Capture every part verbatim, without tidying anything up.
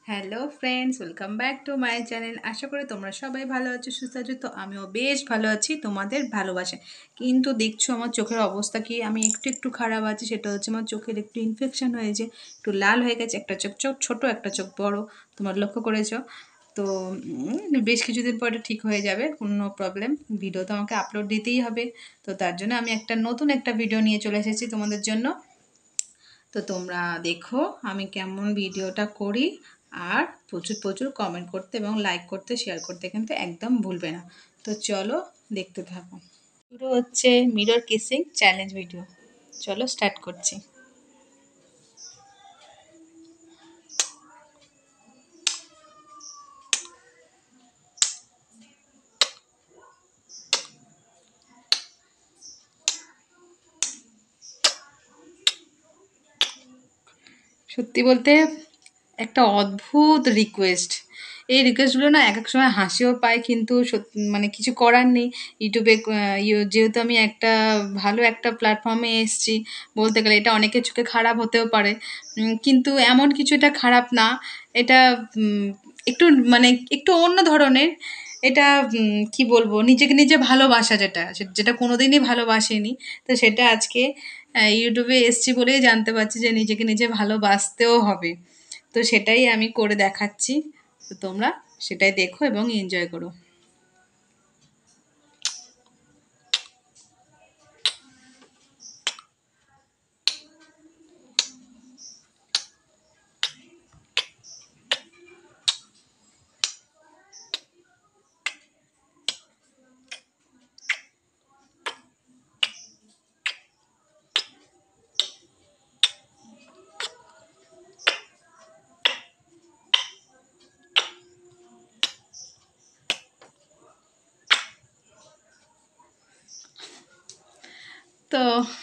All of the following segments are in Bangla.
Hello friends, welcome back to my channel. আশা করি তোমরা সবাই ভালো আছো, সুস্থ আছো। তো আমিও বেশ ভালো আছি তোমাদের ভালোবাসে। কিন্তু দেখছো আমার চোখের অবস্থা কি, আমি একটু একটু খারাপ আছি। সেটা হচ্ছে আমার চোখের একটু ইনফেকশন হয়েছে, একটু লাল হয়ে গেছে। একটা চোখ চোখ ছোটো, একটা চোখ বড়, তোমরা লক্ষ্য করেছো তো। উম, বেশ কিছুদিন পরে ঠিক হয়ে যাবে, কোনো প্রবলেম। ভিডিও তো আমাকে আপলোড দিতেই হবে। তো তার জন্য আমি একটা নতুন একটা ভিডিও নিয়ে চলে এসেছি তোমাদের জন্য। তো তোমরা দেখো আমি কেমন ভিডিওটা করি। আর প্রচুর প্রচুর কমেন্ট করতে এবং লাইক করতে, শেয়ার করতে কিন্তু একদম ভুলবে না। তো চলো দেখতে থাকো। শুরু হচ্ছে মিরর কিসিং চ্যালেঞ্জ ভিডিও। চলো স্টার্ট করছি। সত্যি বলতে একটা অদ্ভুত রিকোয়েস্ট। এই রিকোয়েস্টগুলো না এক এক সময় হাসিও পায়, কিন্তু মানে কিছু করার নেই। ইউটিউবে আহ, ইউ- যেহেতু আমি একটা ভালো একটা প্ল্যাটফর্মে এসেছি, বলতে গেলে এটা অনেকের চোখে খারাপ হতেও পারে। উম, কিন্তু এমন কিছু এটা খারাপ না। এটা উম, একটু মানে একটু অন্য ধরনের। এটা উম, কি বলবো, নিজেকে নিজে ভালোবাসা, যেটা সে- যেটা কোনোদিনই ভালোবাসিনি। তো সেটা আজকে আহ, ইউটিউবে এসছি বলেই জানতে পারছি যে নিজেকে নিজে ভালোবাসতেও হবে। তো সেটাই আমি করে দেখাচ্ছি। তো তোমরা সেটাই দেখো এবং এনজয় করো। তো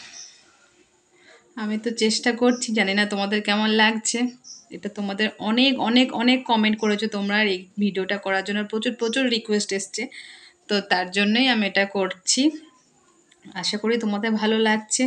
আমি তো চেষ্টা করছি, জানি না তোমাদের কেমন লাগছে। এটা তোমাদের অনেক অনেক অনেক কমেন্ট করেছো তোমরা আর এই ভিডিওটা করার জন্য, প্রচুর প্রচুর রিকোয়েস্ট এসছে। তো তার জন্যই আমি এটা করছি। আশা করি তোমাদের ভালো লাগছে।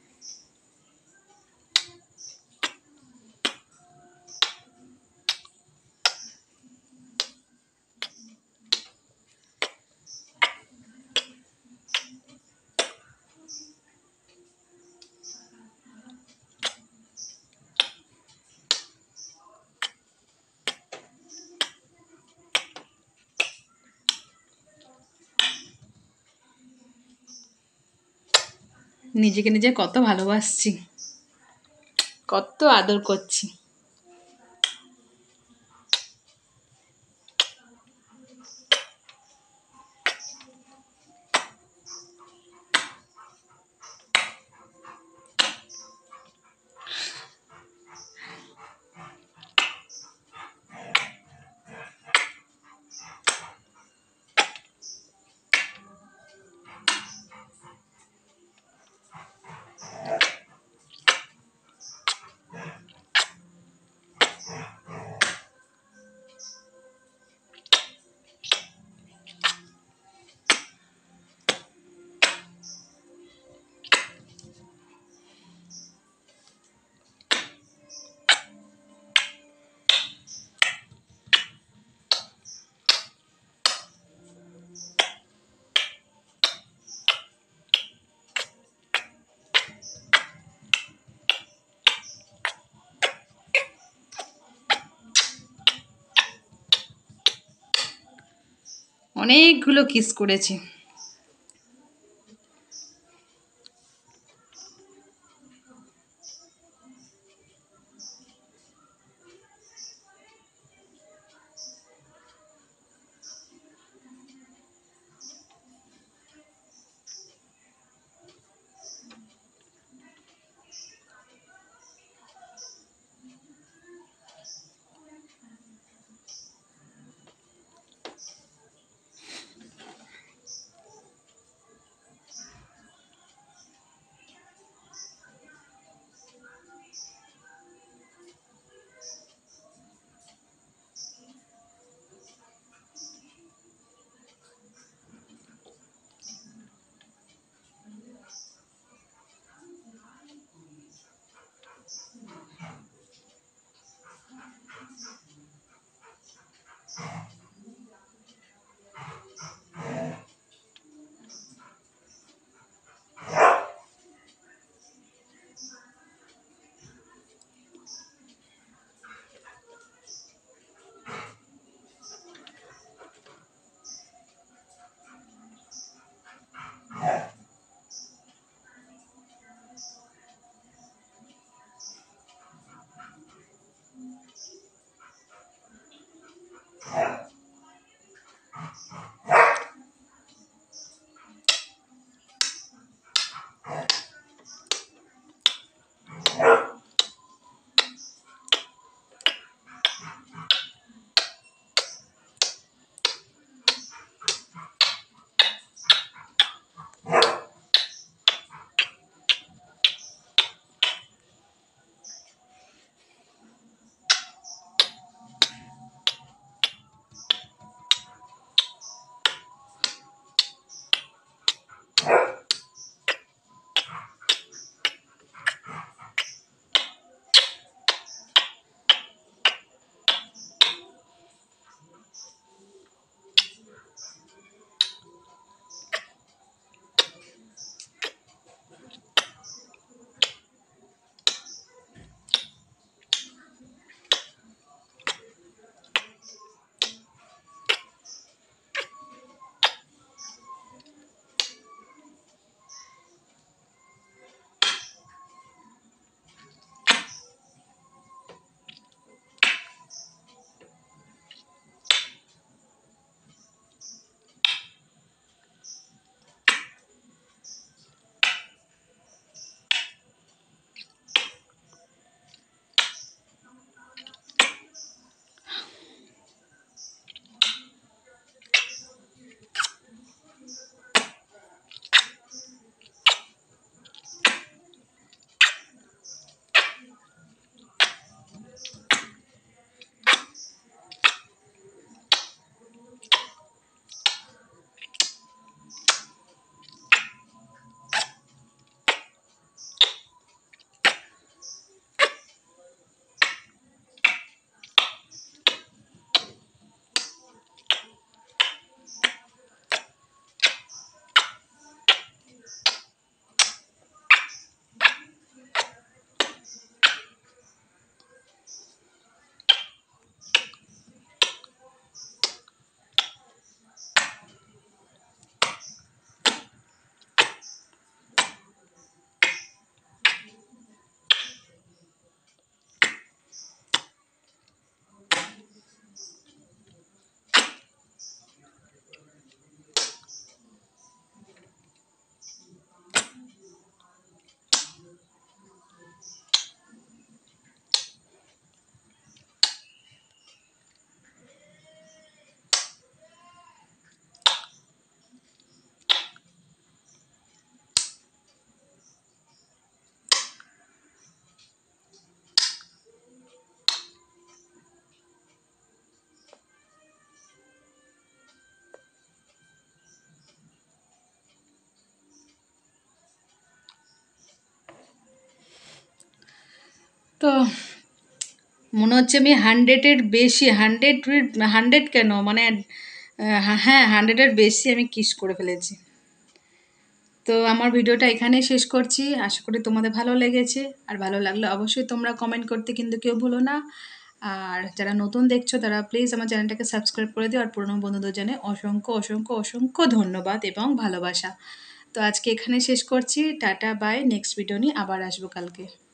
নিজেকে নিজে কত ভালোবাসছি, কত আদর করছি। অনেকগুলো কিস করেছি। তো মনে হচ্ছে আমি হান্ড্রেডের বেশি হান্ড্রেড হান্ড্রেড কেন মানে আহ, হ্যাঁ হান্ড্রেডের বেশি আমি কিস করে ফেলেছি। তো আমার ভিডিওটা এখানেই শেষ করছি, আশা করি তোমাদের ভালো লেগেছে। আর ভালো লাগলে অবশ্যই তোমরা কমেন্ট করতে কিন্তু কেউ ভুলো না। আর যারা নতুন দেখছো তারা প্লিজ আমার চ্যানেলটাকে সাবস্ক্রাইব করে দিও। আর পুরনো বন্ধুদের জানে অসংখ্য অসংখ্য অসংখ্য ধন্যবাদ এবং ভালোবাসা। তো আজকে এখানে শেষ করছি, টাটা বাই, নেক্সট ভিডিও নিয়ে আবার আসবো কালকে।